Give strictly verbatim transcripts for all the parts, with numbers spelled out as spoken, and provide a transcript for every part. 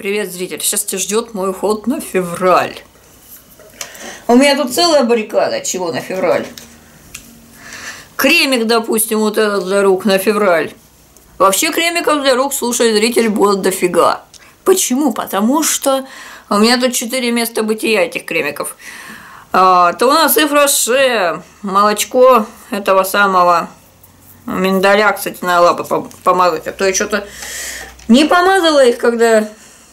Привет, зритель! Сейчас тебя ждет мой уход на февраль. У меня тут целая баррикада. Чего на февраль? Кремик, допустим, вот этот для рук на февраль. Вообще кремиков для рук, слушай, зритель, будет дофига. Почему? Потому что у меня тут четыре места бытия этих кремиков. А, то у нас и фраше, молочко этого самого миндаля, кстати, на лапы помазать. А то я что-то не помазала их, когда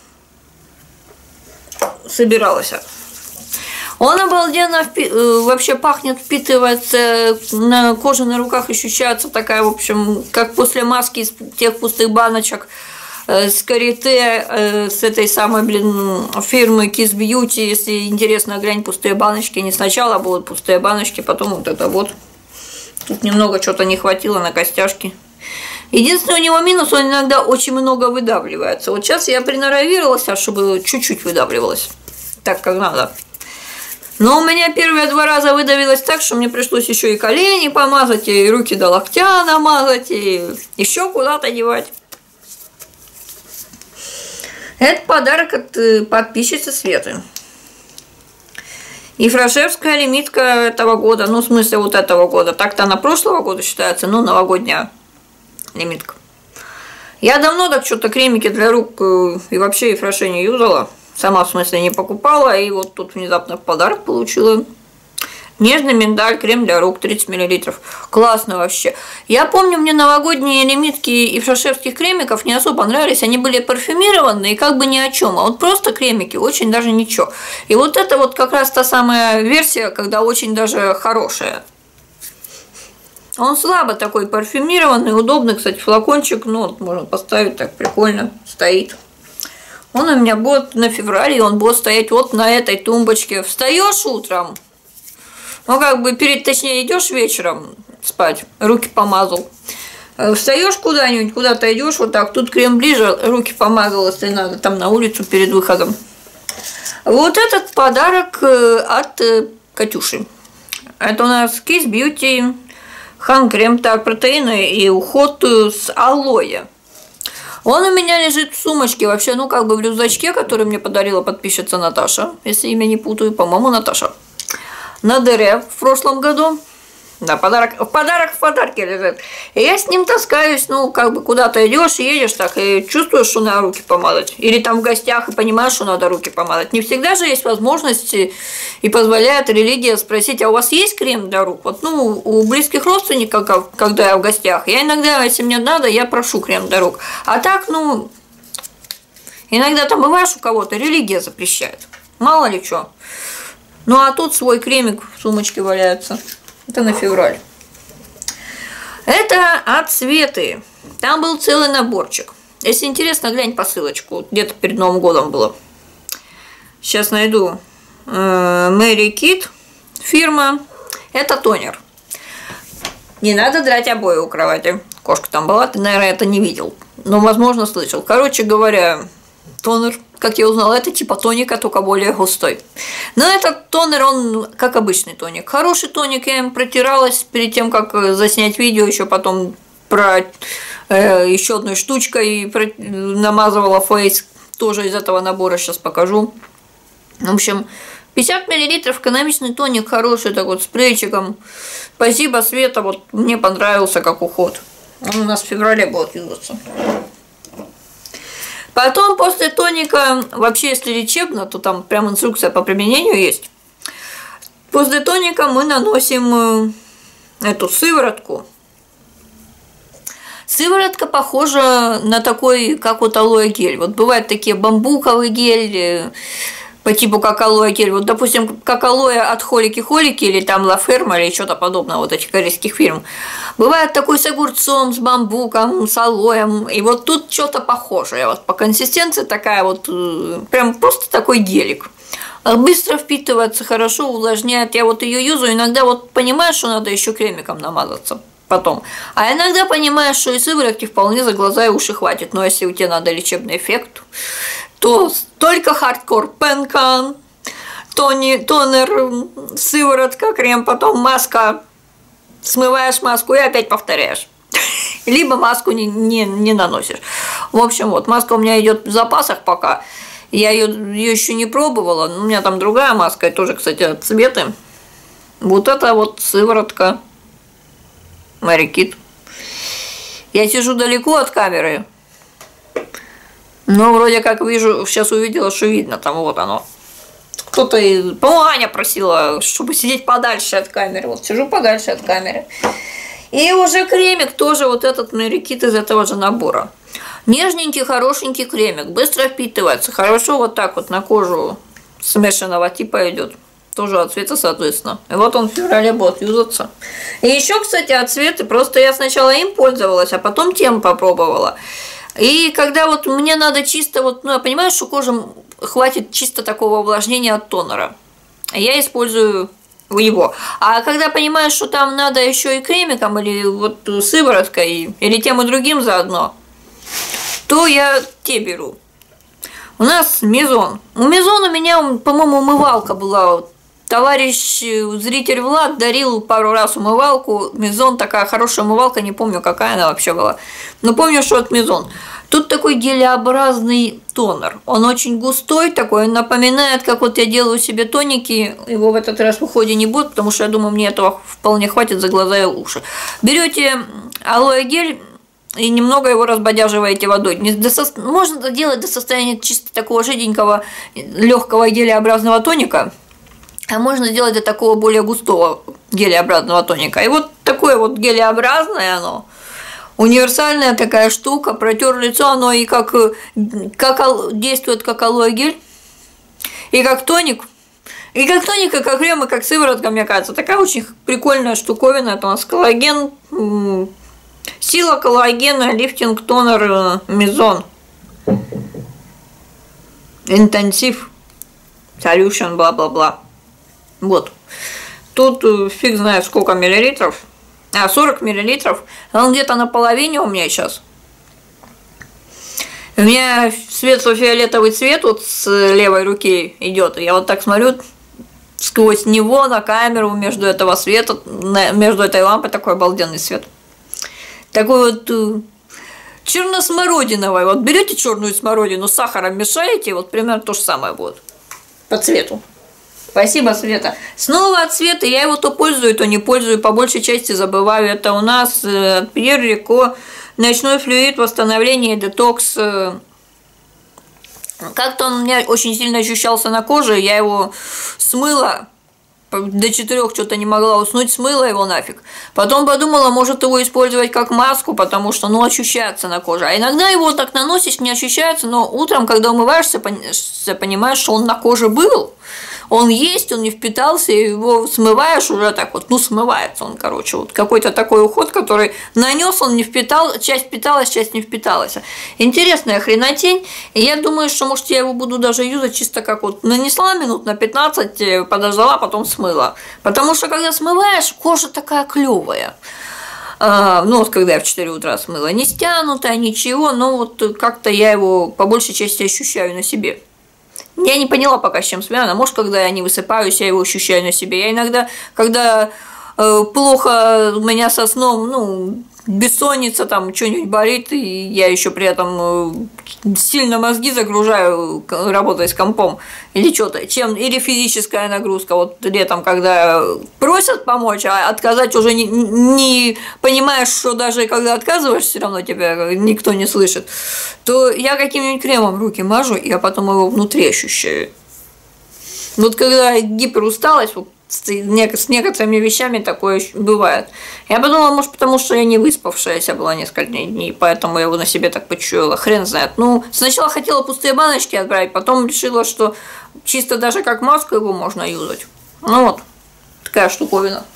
собиралась. Он обалденно впи... вообще пахнет, впитывается, на коже на руках ощущается такая, в общем, как после маски из тех пустых баночек э, с карите, э, с этой самой, блин, фирмы Kiss Beauty. Если интересно, глянь, пустые баночки. Не сначала будут пустые баночки, потом вот это вот. Тут немного что-то не хватило на костяшки. Единственный у него минус, он иногда очень много выдавливается. Вот сейчас я приноровировалась, чтобы чуть-чуть выдавливалось, так как надо. Но у меня первые два раза выдавилось так, что мне пришлось еще и колени помазать, и руки до локтя намазать, и еще куда-то девать. Это подарок от подписчицы Светы. И фрашевская лимитка этого года, ну, в смысле, вот этого года. Так-то она прошлого года считается, ну, новогодняя лимитка. Я давно так что-то кремики для рук и вообще и фраше не юзала. Сама, в смысле, не покупала, и вот тут внезапно в подарок получила. Нежный миндаль, крем для рук, тридцать миллилитров. Классно вообще. Я помню, мне новогодние лимитки и фрашевских кремиков не особо нравились. Они были парфюмированные и как бы ни о чем. А вот просто кремики очень даже ничего. И вот это вот как раз та самая версия, когда очень даже хорошая. Он слабо такой парфюмированный, удобный, кстати, флакончик. Ну, вот можно поставить так прикольно, стоит. Он у меня будет на феврале, и он будет стоять вот на этой тумбочке. Встаешь утром, ну как бы перед, точнее, идешь вечером спать, руки помазал. Встаешь куда-нибудь, куда-то идешь, вот так, тут крем ближе, руки помазал, если надо, там на улицу перед выходом. Вот этот подарок от Катюши. Это у нас Kiss Beauty, хан крем, так, протеины и уход с алоэ. Он у меня лежит в сумочке, вообще, ну, как бы в рюкзачке, который мне подарила подписчица Наташа, если имя не путаю, по-моему, Наташа. На дыре в прошлом году. Да, подарок, в подарок в подарке лежит. И я с ним таскаюсь, ну, как бы куда-то идешь, едешь так, и чувствуешь, что надо руки помазать. Или там в гостях, и понимаешь, что надо руки помазать. Не всегда же есть возможности и позволяет религия спросить, а у вас есть крем для рук? Вот, ну, у близких родственников, когда я в гостях, я иногда, если мне надо, я прошу крем для рук. А так, ну, иногда там бываешь у кого-то, религия запрещает. Мало ли что. Ну, а тут свой кремик в сумочке валяется. Это на февраль. Это от Светы. Там был целый наборчик. Если интересно, глянь по ссылочку. Где-то перед Новым годом было. Сейчас найду. Мэри Кит. Фирма. Это тонер. Не надо драть обои у кровати. Кошка там была, ты, наверное, это не видел. Но, возможно, слышал. Короче говоря, тонер, как я узнала, это типа тоника, только более густой. Но этот тонер, он как обычный тоник. Хороший тоник, я им протиралась перед тем, как заснять видео, еще потом про э, еще одной штучкой про, намазывала фейс, тоже из этого набора, сейчас покажу. В общем, пятьдесят миллилитров, экономичный тоник, хороший, так вот, с плечиком. Спасибо, Света, вот мне понравился как уход. Он у нас в феврале будет юзаться. Потом после тоника, вообще если лечебно, то там прям инструкция по применению есть. После тоника мы наносим эту сыворотку. Сыворотка похожа на такой, как вот алоэ гель. Вот бывают такие бамбуковый гель, по типу как алоэ гель. Вот, допустим, как алоэ от Холики-Холики или там Ла Ферма или что-то подобное, вот этих корейских фирм. Бывает такой с огурцом, с бамбуком, с алоэм. И вот тут что-то похожее. Вот по консистенции такая вот, прям просто такой гелик. Быстро впитывается, хорошо увлажняет. Я вот ее юзаю, иногда вот понимаешь, что надо еще кремиком намазаться потом. А иногда понимаешь, что и сыворотки вполне за глаза и уши хватит. Но если у тебя надо лечебный эффект, то только хардкор пенкан, тони, тонер, сыворотка, крем, потом маска. Смываешь маску и опять повторяешь. Либо маску не, не, не наносишь. В общем, вот, маска у меня идет в запасах пока. Я ее, ее еще не пробовала. У меня там другая маска, тоже, кстати, от Светы. Вот это вот сыворотка Марикит. Я сижу далеко от камеры. Но вроде как вижу, сейчас увидела, что видно, там вот оно. Кто-то, по-моему, Аня просила, чтобы сидеть подальше от камеры. Вот сижу подальше от камеры. И уже кремик тоже вот этот Марикит из этого же набора. Нежненький, хорошенький кремик, быстро впитывается, хорошо вот так вот на кожу смешанного типа идет. Тоже от Цвета, соответственно. И вот он в феврале будет юзаться. И еще, кстати, от Цветы, просто я сначала им пользовалась, а потом тем попробовала. И когда вот мне надо чисто, вот, ну, я понимаю, что кожа хватит чисто такого увлажнения от тонера. Я использую его. А когда понимаешь, что там надо еще и кремиком, или вот сывороткой, или тем и другим заодно, то я те беру. У нас Мизон. У Мизон у меня, по-моему, умывалка была. Товарищ зритель Влад дарил пару раз умывалку. Мизон, такая хорошая умывалка, не помню, какая она вообще была. Но помню, что от Мизон. Тут такой гелеобразный тонер. Он очень густой такой, он напоминает, как вот я делаю себе тоники. Его в этот раз в уходе не будет, потому что я думаю, мне этого вполне хватит за глаза и уши. Берете алоэ гель и немного его разбодяживаете водой. Можно это делать до состояния чисто такого жиденького, легкого гелеобразного тоника. А можно сделать до такого более густого гелеобразного тоника. И вот такое вот гелеобразное оно, универсальная такая штука, протер лицо, оно и как, как действует как алоэ гель, и как тоник, и как тоник, и как крем, и как сыворотка, мне кажется. Такая очень прикольная штуковина, это у нас коллаген, сила коллагена, лифтинг, тонер, Мизон, интенсив, solution, бла-бла-бла. Вот. Тут фиг знает сколько миллилитров. А, сорок миллилитров. Он где-то на половине у меня сейчас. У меня светло-фиолетовый цвет вот с левой руки идет. Я вот так смотрю сквозь него на камеру, между этого света, между этой лампой такой обалденный свет. Такой вот черносмородиновый. Вот берете черную смородину, с сахаром мешаете, вот примерно то же самое будет по цвету. Спасибо, Света. Снова от Света. Я его то пользую, то не пользую. По большей части забываю. Это у нас от Пьер Рико. Ночной флюид, восстановление, детокс. Как-то он у меня очень сильно ощущался на коже. Я его смыла. До четырех что-то не могла уснуть, смыла его нафиг. Потом подумала, может его использовать как маску, потому что, ну, ощущается на коже. А иногда его так наносишь, не ощущается, но утром, когда умываешься, понимаешь, что он на коже был. Он есть, он не впитался, и его смываешь уже так вот, ну, смывается он, короче, вот какой-то такой уход, который нанес, он не впитал, часть впиталась, часть не впиталась. Интересная хренотень, и я думаю, что, может, я его буду даже юзать чисто как вот нанесла минут на пятнадцать, подождала, потом смыла. Потому что, когда смываешь, кожа такая клевая. А, ну, вот когда я в четыре утра смыла, не стянутая, ничего, но вот как-то я его по большей части ощущаю на себе. Я не поняла пока, с чем связано. Может, когда я не высыпаюсь, я его ощущаю на себе. Я иногда, когда э, плохо у меня со сном, ну, бессонница, там, что-нибудь болит, и я еще при этом э, сильно мозги загружаю, работая с компом, или что-то, чем, или физическая нагрузка. Вот летом, когда просят помочь, а отказать уже не, не понимаешь, что даже когда отказываешь, все равно тебя никто не слышит, то я каким-нибудь кремом руки мажу, и я потом его внутри ощущаю. Вот когда гиперусталость, вот, с некоторыми вещами такое бывает. Я подумала, может, потому что я не выспавшаяся была несколько дней, поэтому я его на себе так почуяла. Хрен знает. Ну, сначала хотела пустые баночки отправить, потом решила, что чисто даже как маску его можно юзать. Ну вот, такая штуковина.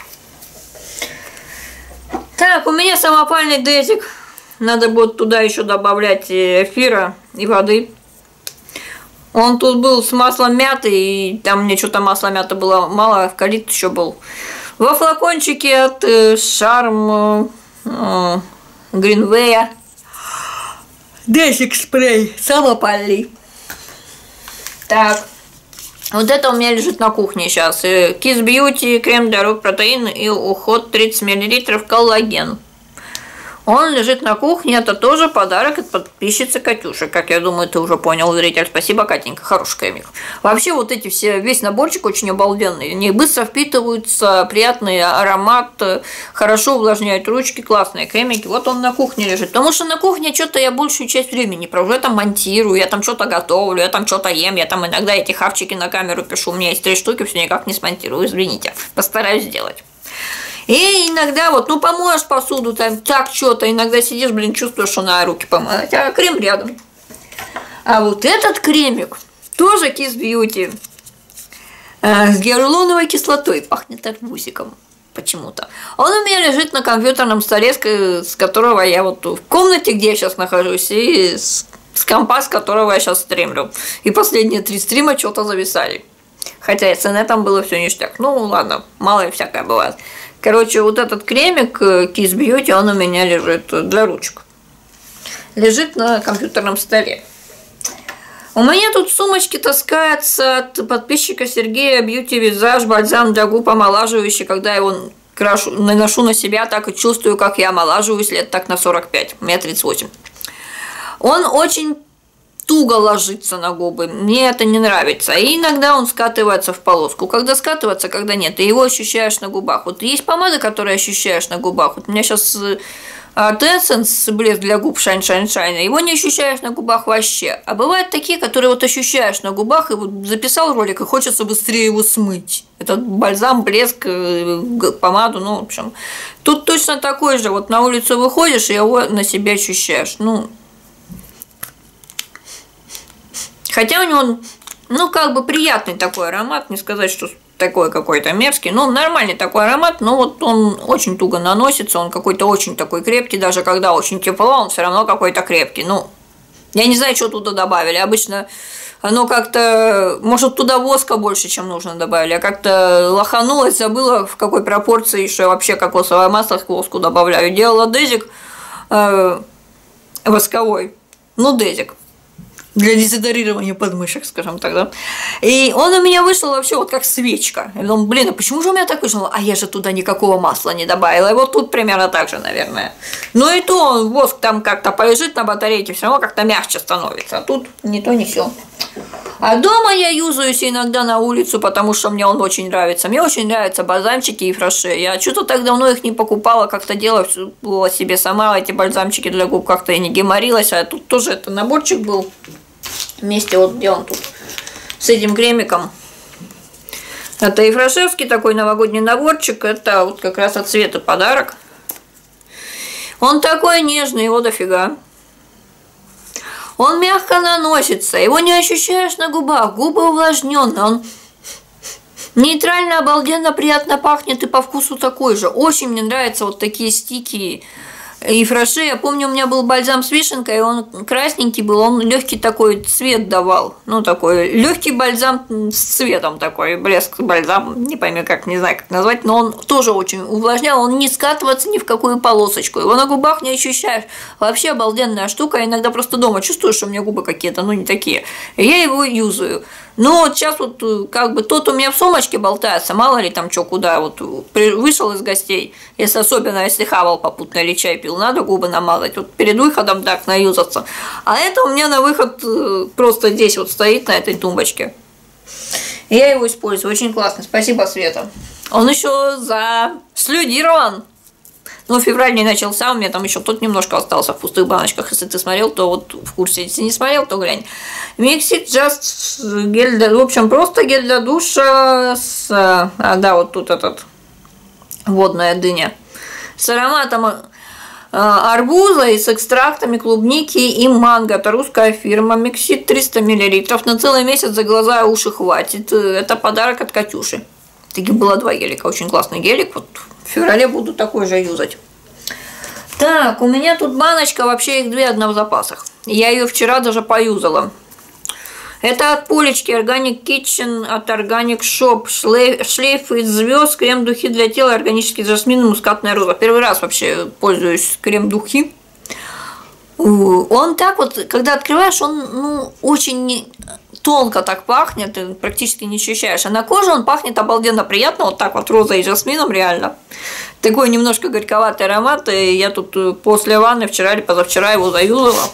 Так, у меня самопальный дезик. Надо будет туда еще добавлять эфира и воды. Он тут был с маслом мяты, и там мне что-то масла мяты было мало, эвкалипт еще был. Во флакончике от Шарм Гринвея. Дезик спрей, самопальный. Так, вот это у меня лежит на кухне сейчас. Kiss Beauty, крем для рук, протеин и уход тридцать миллилитров, коллаген. Он лежит на кухне, это тоже подарок от подписчицы Катюши. Как я думаю, ты уже понял, зритель. Спасибо, Катенька, хороший кремик. Вообще вот эти все, весь наборчик очень обалденный. Они быстро впитываются, приятный аромат, хорошо увлажняют ручки, классные кремики. Вот он на кухне лежит. Потому что на кухне что-то я большую часть времени провожу. Я там монтирую, я там что-то готовлю, я там что-то ем, я там иногда эти хавчики на камеру пишу. У меня есть три штуки, все никак не смонтирую, извините. Постараюсь сделать. И иногда вот, ну, помоешь посуду, там, так что-то, иногда сидишь, блин, чувствуешь, что надо руки помыть, а крем рядом. А вот этот кремик тоже Kiss Beauty э, с гиалуроновой кислотой, пахнет арбузиком почему-то. Он у меня лежит на компьютерном столе, с которого я вот в комнате, где я сейчас нахожусь, и с, с компа, с которого я сейчас стримлю. И последние три стрима что-то зависали. Хотя и с инетом было все ништяк. Ну, ладно, мало ли всякое бывает. Короче, вот этот кремик Kiss Beauty, он у меня лежит для ручек. Лежит на компьютерном столе. У меня тут в сумочке таскается от подписчика Сергея Beauty Visage бальзам для губ омолаживающий. Когда я его крашу, наношу на себя, так и чувствую, как я омолаживаюсь лет так на сорок пять. У меня тридцать восемь. Он очень туго ложится на губы, мне это не нравится. И иногда он скатывается в полоску. Когда скатывается, когда нет, ты его ощущаешь на губах. Вот есть помада, которую ощущаешь на губах. Вот у меня сейчас от Essence блеск для губ Shine Shine Shine. Его не ощущаешь на губах вообще. А бывают такие, которые вот ощущаешь на губах, и вот записал ролик, и хочется быстрее его смыть. Этот бальзам, блеск, помаду, ну, в общем. Тут точно такой же. Вот на улицу выходишь, и его на себе ощущаешь. Ну, хотя у него, ну, как бы приятный такой аромат, не сказать, что такой какой-то мерзкий, ну, нормальный такой аромат, но вот он очень туго наносится, он какой-то очень такой крепкий, даже когда очень тепло, он все равно какой-то крепкий, ну, я не знаю, что туда добавили, обычно оно как-то, может, туда воска больше, чем нужно добавили, я как-то лоханулась, забыла, в какой пропорции еще вообще кокосовое масло к воску добавляю, делала дезик э, восковой, ну, дезик. Для дезодорирования подмышек, скажем так, да. И он у меня вышел вообще вот как свечка. Я думаю, блин, а почему же у меня так вышло? А я же туда никакого масла не добавила. И вот тут примерно так же, наверное. Ну и то воск там как-то полежит на батарейке, все равно как-то мягче становится. А тут не то, не все. А дома я юзаюсь иногда на улицу, потому что мне он очень нравится. Мне очень нравятся бальзамчики и фраше. Я что-то так давно их не покупала, как-то делала себе сама эти бальзамчики для губ, как-то и не геморилась. А тут тоже это наборчик был. Вместе вот где он тут с этим кремиком. Это и фрашевский такой новогодний наборчик. Это вот как раз от Светы подарок. Он такой нежный, его дофига. Он мягко наносится, его не ощущаешь на губах. Губы увлажненные, он нейтрально, обалденно, приятно пахнет и по вкусу такой же. Очень мне нравятся вот такие стики и фраше. Я помню, у меня был бальзам с вишенкой, он красненький был, он легкий такой цвет давал. Ну, такой легкий бальзам с цветом такой, блеск бальзам, не пойму как, не знаю как назвать, но он тоже очень увлажнял, он не скатывается ни в какую полосочку, его на губах не ощущаешь. Вообще обалденная штука, иногда просто дома чувствую, что у меня губы какие-то, ну, не такие. И я его юзаю. Но вот сейчас вот как бы тот у меня в сумочке болтается, мало ли там что, куда, вот вышел из гостей, если особенно если хавал попутно или чай пил, надо губы намазать, вот перед выходом так наюзаться. А это у меня на выход просто здесь вот стоит на этой тумбочке. И я его использую, очень классно, спасибо, Света. Он еще заслюдирован. Ну, февраль не начался, у меня там еще тут немножко остался в пустых баночках. Если ты смотрел, то вот в курсе. Если не смотрел, то глянь. Mixit Just гель для... В общем, просто гель для душа с... А, да, вот тут этот водная дыня. С ароматом арбуза и с экстрактами клубники и манго. Это русская фирма. Mixit триста миллилитров. На целый месяц за глаза и уши хватит. Это подарок от Катюши. Таких было два гелика. Очень классный гелик. Вот в феврале буду такой же юзать. Так, у меня тут баночка, вообще их две, одна в запасах. Я ее вчера даже поюзала. Это от Полечки Organic Kitchen, от Organic Shop. Шлейф, шлейф из звезд, крем-духи для тела, органический жасмин и мускатная роза. Первый раз вообще пользуюсь крем-духи. Он так вот, когда открываешь, он, ну, очень тонко так пахнет, ты практически не ощущаешь. А на коже он пахнет обалденно приятно, вот так вот розой и жасмином реально. Такой немножко горьковатый аромат, и я тут после ванны вчера или позавчера его заюзала.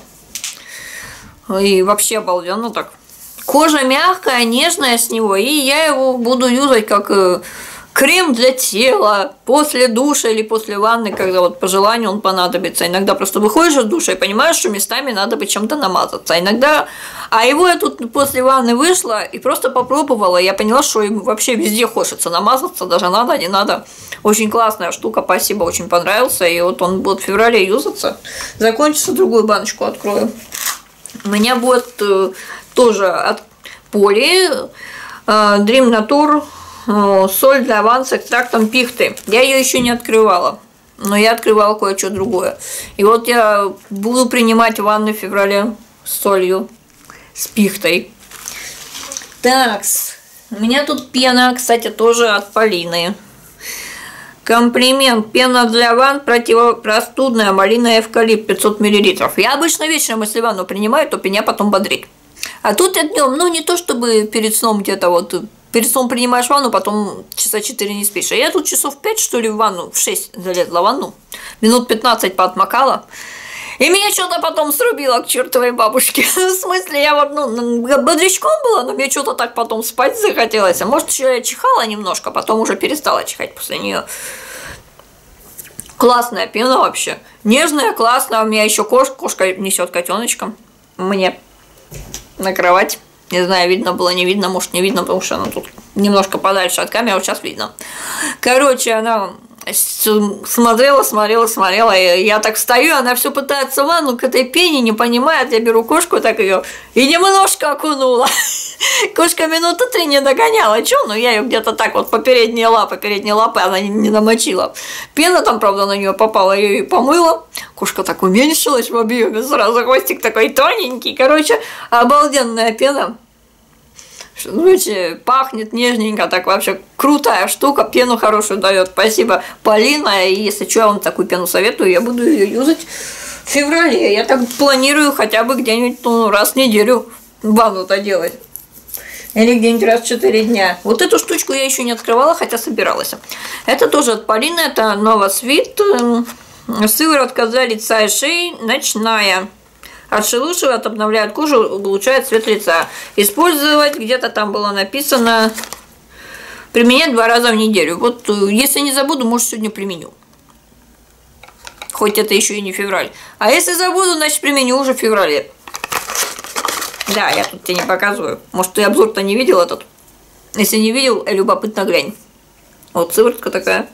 И вообще обалденно так. Кожа мягкая, нежная с него, и я его буду юзать как крем для тела после душа или после ванны, когда вот по желанию он понадобится. Иногда просто выходишь из душа и понимаешь, что местами надо бы чем-то намазаться. Иногда... А его я тут после ванны вышла и просто попробовала, и я поняла, что ему вообще везде хочется намазаться, даже надо, не надо. Очень классная штука, спасибо, очень понравился, и вот он будет в феврале юзаться. Закончится, другую баночку открою. У меня будет э, тоже от Поли э, Dream Nature э, соль для ванн с экстрактом пихты. Я ее еще не открывала, но я открывала кое-что другое. И вот я буду принимать ванны в феврале с солью, с пихтой. Так, у меня тут пена, кстати, тоже от Полины. Комплимент. Пена для ванн противопростудная, малина и эвкалипт пятьсот миллилитров. Я обычно вечером, если ванну принимаю, то меня потом бодрит. А тут я днем, ну не то чтобы перед сном где-то вот, перед сном принимаешь ванну, потом часа четыре не спишь. А я тут часов пять, что ли, в ванну, в шесть залезла в ванну, минут пятнадцать поотмокала. И меня что-то потом срубило к чертовой бабушке. В смысле, я вот, ну, бодрячком была, но мне что-то так потом спать захотелось. А может, еще я чихала немножко, потом уже перестала чихать после нее. Классная пена вообще. Нежная, классная. У меня еще кошка, кошка несет котеночка мне на кровать. Не знаю, видно было, не видно, может, не видно, потому что она тут немножко подальше от камеры, вот сейчас видно. Короче, она смотрела, смотрела, смотрела, и я так стою, она все пытается в ванну к этой пене, не понимает, я беру кошку, так ее и немножко окунула. Кошка минуты три не догоняла, что? Ну, я ее где-то так вот по передней лапе, передней лапы она не намочила. Пена там, правда, на нее попала, я ее помыла. Кошка так уменьшилась в объеме, сразу хвостик такой тоненький. Короче, обалденная пена. Знаете, пахнет нежненько, так вообще крутая штука, пену хорошую дает. Спасибо, Полина. И если что, я вам такую пену советую, я буду ее юзать в феврале. Я так планирую хотя бы где-нибудь ну, раз в неделю ванну-то делать. Или где-нибудь раз в четыре дня. Вот эту штучку я еще не открывала, хотя собиралась. Это тоже от Полины, это Новосвит. Сыворотка для лица и шеи ночная. Отшелушивает, обновляет кожу, улучшает цвет лица. Использовать, где-то там было написано, применять два раза в неделю. Вот если не забуду, может, сегодня применю. Хоть это еще и не февраль. А если забуду, значит, применю уже в феврале. Да, я тут тебе не показываю. Может, ты обзор-то не видел этот? Если не видел, любопытно глянь. Вот сыворотка такая.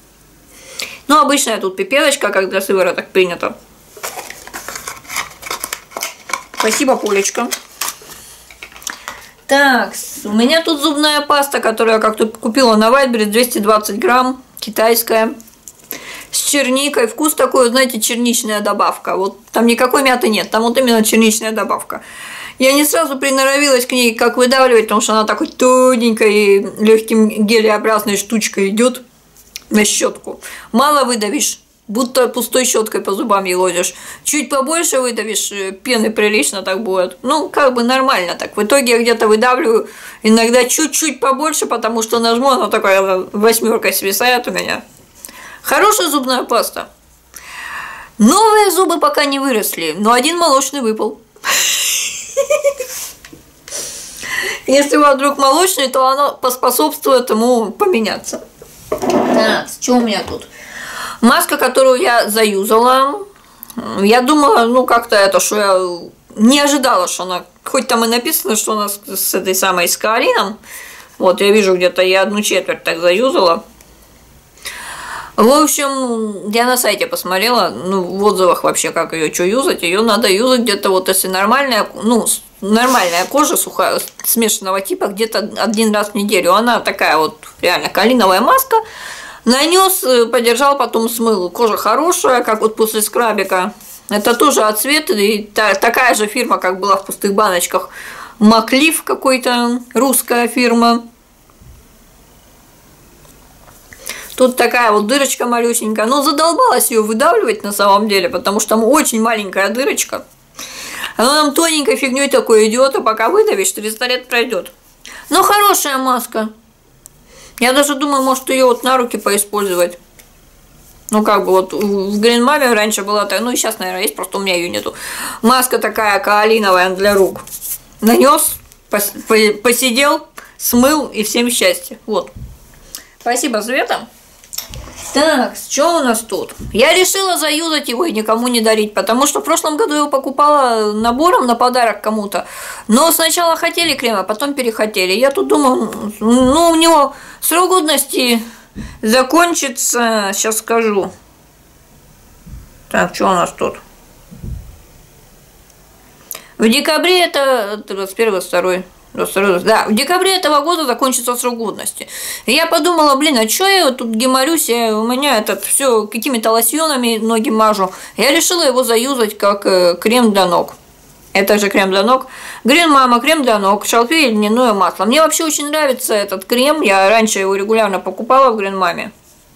Ну, обычная тут пипеточка, как для сывороток принято. Спасибо, Полечка. Так, у меня тут зубная паста, которую я как-то купила на Вайбере, двести двадцать грамм, китайская, с черникой. Вкус такой, знаете, черничная добавка. Вот там никакой мяты нет, там вот именно черничная добавка. Я не сразу приноровилась к ней, как выдавливать, потому что она такой тоненькой, легким гелеобразной штучкой идет на щетку. Мало выдавишь. Будто пустой щеткой по зубам елозишь. Чуть побольше выдавишь, пены прилично так будет. Ну, как бы нормально так. В итоге я где-то выдавливаю иногда чуть-чуть побольше, потому что нажму, она такая восьмеркой свисает у меня. Хорошая зубная паста. Новые зубы пока не выросли, но один молочный выпал. Если у вас вдруг молочный, то оно поспособствует ему поменяться. Так, что у меня тут? Маска, которую я заюзала, я думала, ну как-то это, что я не ожидала, что она, хоть там и написано, что она с, с этой самой скаолином, вот я вижу где-то я одну четверть так заюзала. В общем, я на сайте посмотрела, ну в отзывах вообще как ее, что юзать, ее надо юзать где-то вот если нормальная, ну нормальная кожа сухая, смешанного типа, где-то один раз в неделю, она такая вот реально калиновая маска. Нанес, подержал, потом смыл. Кожа хорошая, как вот после скрабика. Это тоже от Света, и та, такая же фирма, как была в пустых баночках. Маклиф какой-то, русская фирма. Тут такая вот дырочка малюсенькая. Но задолбалась ее выдавливать на самом деле, потому что там очень маленькая дырочка. Оно нам тоненькой фигней такой идет, а пока выдавишь, триста лет пройдет. Но хорошая маска. Я даже думаю, может ее вот на руки поиспользовать. Ну, как бы вот в Green Mama раньше была такая, ну и сейчас, наверное, есть, просто у меня ее нету. Маска такая каолиновая для рук. Нанес, пос посидел, смыл и всем счастья. Вот. Спасибо, Света. Так, что у нас тут? Я решила заюзать его и никому не дарить, потому что в прошлом году я его покупала набором на подарок кому-то. Но сначала хотели крем, а потом перехотели. Я тут думаю, ну, у него срок годности закончится, сейчас скажу. Так, что у нас тут? В декабре это двадцать первый, двадцать второй. Да, в декабре этого года закончится срок годности. И я подумала, блин, а что я тут геморюсь, я, у меня этот все какими-то лосьонами ноги мажу. Я решила его заюзать как э, крем для ног. Это же крем для ног. Green Mama, крем для ног, шалфей и льняное масло. Мне вообще очень нравится этот крем. Я раньше его регулярно покупала в Green Mama.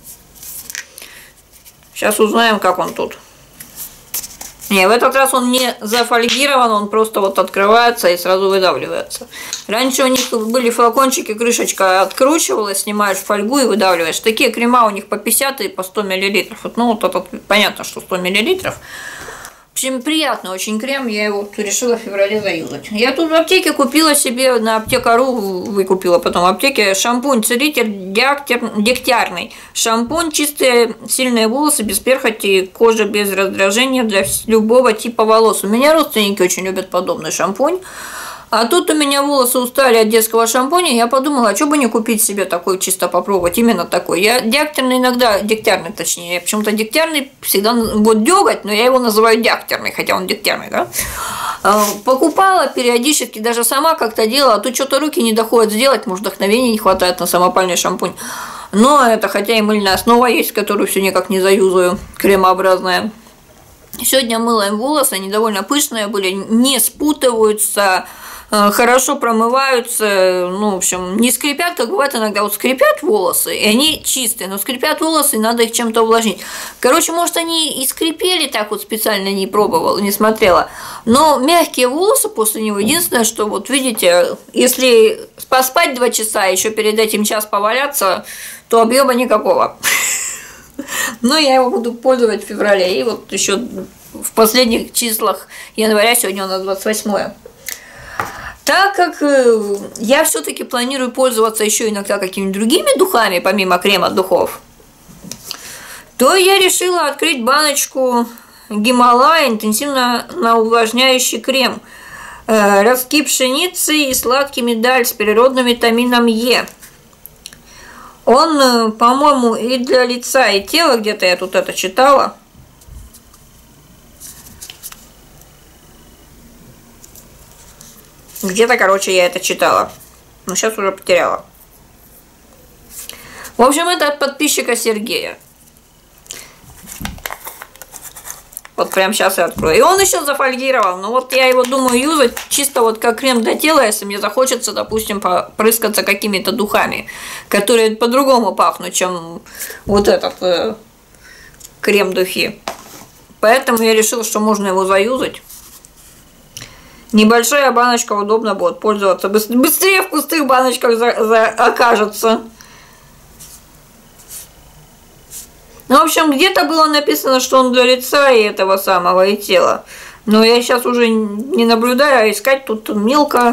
Сейчас узнаем, как он тут. Не, в этот раз он не зафольгирован, он просто вот открывается и сразу выдавливается. Раньше у них были флакончики, крышечка откручивалась, снимаешь фольгу и выдавливаешь. Такие крема у них по пятьдесят и по сто миллилитров. Вот, ну, вот этот, понятно, что сто миллилитров. В общем, приятный очень крем, я его решила в феврале заюзать. Я тут в аптеке купила себе, на аптека.ру выкупила потом в аптеке шампунь целитель дегтярный. Шампунь, чистые сильные волосы, без перхоти, кожа без раздражения для любого типа волос. У меня родственники очень любят подобный шампунь. А тут у меня волосы устали от детского шампуня, я подумала, а что бы не купить себе такой, чисто попробовать, именно такой. Я дегтярный иногда, дегтярный точнее, я почему-то дегтярный всегда, вот деготь, но я его называю дегтярный, хотя он дегтярный, да. Покупала периодически, даже сама как-то делала, а тут что-то руки не доходят сделать, может, вдохновения не хватает на самопальный шампунь. Но это, хотя и мыльная основа есть, которую все никак не заюзаю, кремообразная. Сегодня мыла им волосы, они довольно пышные были, не спутываются, хорошо промываются, ну, в общем, не скрипят, как бывает иногда, вот скрипят волосы, и они чистые, но скрипят волосы, и надо их чем-то увлажнить. Короче, может, они и скрипели, так вот специально не пробовала, не смотрела, но мягкие волосы после него, единственное, что вот видите, если поспать два часа, еще перед этим час поваляться, то объема никакого. Но я его буду пользовать в феврале, и вот еще в последних числах января, сегодня у нас двадцать восьмое. Так как я все-таки планирую пользоваться еще иногда какими-то другими духами, помимо крема духов, то я решила открыть баночку Гималая интенсивно увлажняющий крем. Ростки пшеницы и сладкий миндаль с природным витамином Е. Он, по-моему, и для лица, и тела, где-то я тут это читала. Где-то, короче, я это читала. Но сейчас уже потеряла. В общем, это от подписчика Сергея. Вот прям сейчас я открою. И он еще зафольгировал. Но вот я его думаю юзать чисто вот как крем для тела, если мне захочется, допустим, попрыскаться какими-то духами, которые по-другому пахнут, чем вот этот э, крем-духи. Поэтому я решила, что можно его заюзать. Небольшая баночка, удобно будет пользоваться. Быстрее в пустых баночках за, за, окажется. Ну, в общем, где-то было написано, что он для лица и этого самого, и тела. Но я сейчас уже не наблюдаю, а искать тут мелко.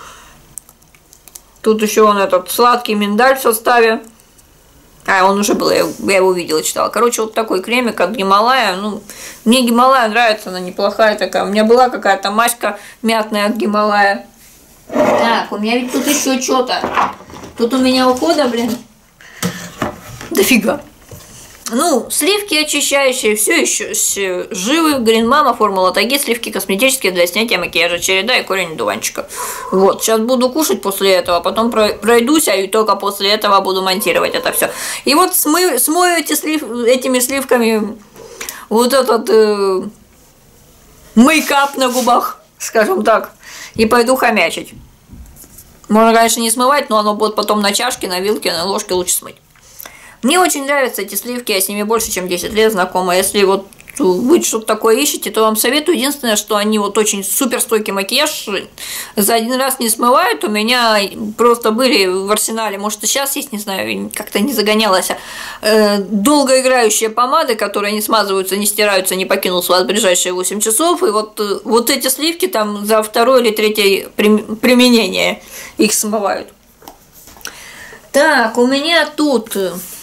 Тут еще он этот сладкий миндаль в составе. А, он уже был, я, я его видела, читала. Короче, вот такой кремик от Гималая. Ну, мне Гималая нравится, она неплохая такая. У меня была какая-то маська мятная от Гималая. Так, у меня ведь тут еще что-то. Тут у меня ухода, блин, дофига. Ну, сливки очищающие, все еще живы. Green Mama, формула таги, сливки косметические для снятия макияжа, череда и корень дуванчика. Вот, сейчас буду кушать после этого, потом пройдусь, а и только после этого буду монтировать это все. И вот смою, смою эти слив, этими сливками вот этот э, мейкап на губах, скажем так, и пойду хомячить. Можно, конечно, не смывать, но оно будет потом на чашке, на вилке, на ложке лучше смыть. Мне очень нравятся эти сливки, я с ними больше, чем десять лет знакома. Если вот вы что-то такое ищете, то вам советую. Единственное, что они вот очень суперстойкий макияж за один раз не смывают. У меня просто были в арсенале, может и сейчас есть, не знаю, как-то не загонялась, а долгоиграющие помады, которые не смазываются, не стираются, не покинут вас в ближайшие восемь часов. И вот, вот эти сливки там за второе или третье применение их смывают. Так, у меня тут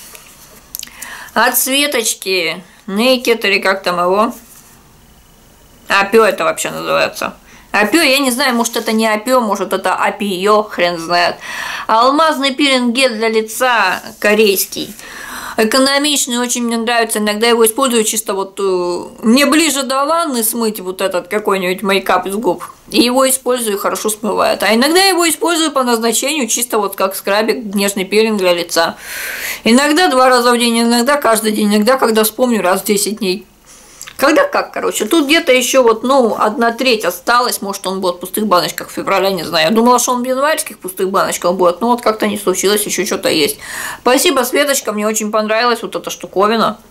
от Светочки Naked, или как там его? Апио это вообще называется. Апио, я не знаю, может это не Апио, может это Апио, хрен знает. Алмазный пилинг-гель для лица корейский. Экономичный, очень мне нравится, иногда его использую чисто вот, мне ближе до ванны смыть вот этот какой-нибудь мейкап из губ, и его использую, хорошо смывает, а иногда его использую по назначению, чисто вот как скрабик, нежный пилинг для лица, иногда два раза в день, иногда каждый день, иногда когда вспомню, раз в десять дней. Когда как, короче. Тут где-то еще вот, ну, одна треть осталась. Может, он будет в пустых баночках в феврале, не знаю. Я думала, что он в январских пустых баночках будет. Но вот как-то не случилось, еще что-то есть. Спасибо, Светочка, мне очень понравилась вот эта штуковина.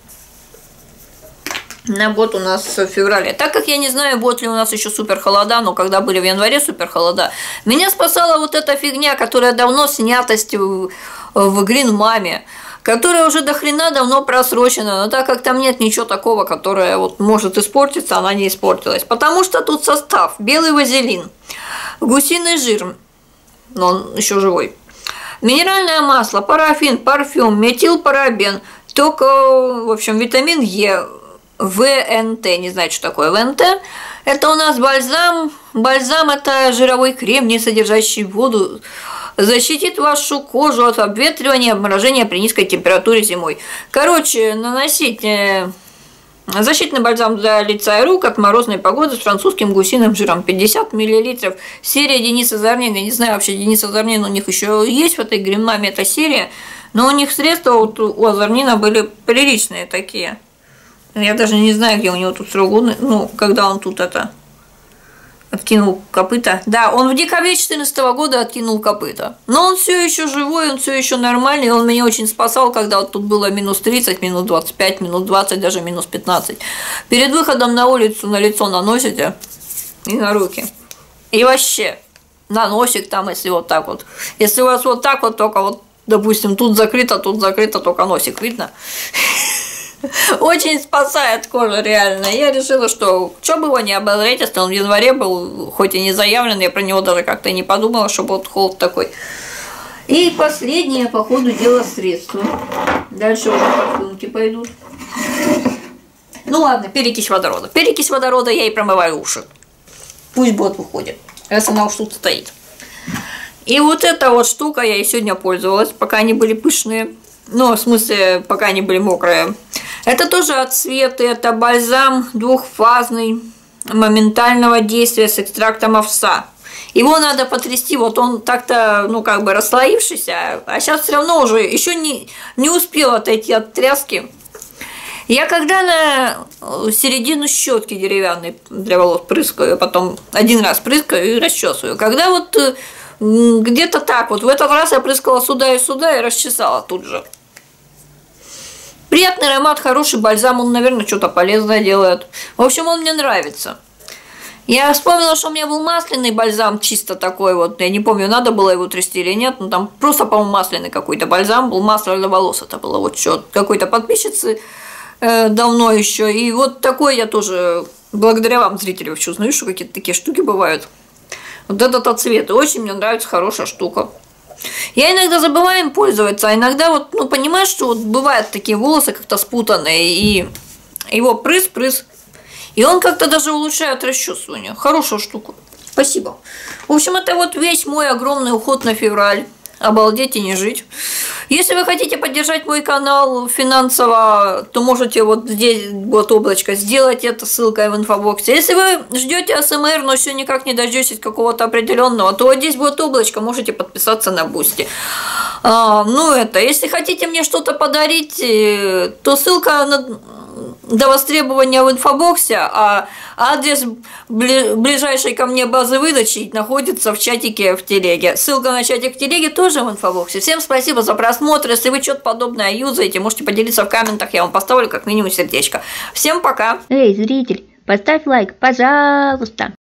На год у нас в феврале. Так как я не знаю, будет ли у нас еще супер холода, но когда были в январе супер холода, меня спасала вот эта фигня, которая давно снятость в, в Green Mama, которая уже до хрена давно просрочена, но так как там нет ничего такого, которое вот может испортиться, она не испортилась. Потому что тут состав: белый вазелин, гусиный жир, но он еще живой, минеральное масло, парафин, парфюм, метилпарабен, только, в общем, витамин Е, ВНТ, не знаю, что такое ВНТ. Это у нас бальзам. Бальзам – это жировой крем, не содержащий воду. Защитит вашу кожу от обветривания, обморожения при низкой температуре зимой. Короче, наносить защитный бальзам для лица и рук от морозной погоды с французским гусиным жиром. пятьдесят миллилитров. Серия Дениса Зарнина. Я не знаю, вообще Дениса Зарнина у них еще есть в этой Green Mama эта серия. Но у них средства вот у Азарнина были приличные такие. Я даже не знаю, где у него тут срок годности. Ну, когда он тут это... Откинул копыта. Да, он в декабре две тысячи четырнадцатого года откинул копыта. Но он все еще живой, он все еще нормальный. Он меня очень спасал, когда вот тут было минус тридцать, минус двадцать пять, минус двадцать, даже минус пятнадцать. Перед выходом на улицу на лицо наносите и на руки. И вообще на носик там, если вот так вот. Если у вас вот так вот, только вот, допустим, тут закрыто, тут закрыто, только носик видно. Очень спасает кожу, реально. Я решила, что что бы его не обозреть, если он в январе был, хоть и не заявлен, я про него даже как-то не подумала, что вот холод такой. И последнее, по ходу дела, средство. Дальше уже парфюмки пойдут. Ну ладно, перекись водорода. Перекись водорода я и промываю уши. Пусть бот выходит, раз она уж тут стоит. И вот эта вот штука, я и сегодня пользовалась, пока они были пышные. Ну, в смысле, пока они были мокрые. Это тоже от Светы, это бальзам двухфазный, моментального действия с экстрактом овса. Его надо потрясти, вот он так-то, ну, как бы расслоившийся, а сейчас все равно уже еще не, не успел отойти от тряски. Я когда на середину щетки деревянной для волос прыскаю, потом один раз прыскаю и расчесываю. Когда вот где-то так вот, в этот раз я прыскала сюда и сюда и расчесала тут же. Приятный аромат, хороший бальзам, он, наверное, что-то полезное делает. В общем, он мне нравится. Я вспомнила, что у меня был масляный бальзам, чисто такой вот. Я не помню, надо было его трясти или нет, но там просто, по-моему, масляный какой-то бальзам был, масло для волос это было вот что какой-то подписчицы э, давно еще. И вот такой я тоже, благодаря вам, зрители, вообще узнаю, что какие-то такие штуки бывают. Вот этот от Светы, очень мне нравится, хорошая штука. Я иногда забываю им пользоваться, а иногда вот, ну, понимаешь, что вот бывают такие волосы как-то спутанные, и его прыс-прыс, и он как-то даже улучшает расчесывание. Хорошая штука. Спасибо. В общем, это вот весь мой огромный уход на февраль. Обалдеть и не жить. Если вы хотите поддержать мой канал финансово, то можете вот здесь вот облачко сделать, это ссылка в инфобоксе. Если вы ждете АСМР, но все никак не дождетесь какого-то определенного, то вот здесь вот облачко, можете подписаться на Бусти. А, ну это, если хотите мне что-то подарить, то ссылка на, до востребования в инфобоксе, а адрес ближайшей ко мне базы выдачи находится в чатике в телеге. Ссылка на чатик в телеге тоже в инфобоксе. Всем спасибо за просмотр. Если вы что-то подобное юзаете, можете поделиться в комментах, я вам поставлю как минимум сердечко. Всем пока! Эй, зритель, поставь лайк, пожалуйста!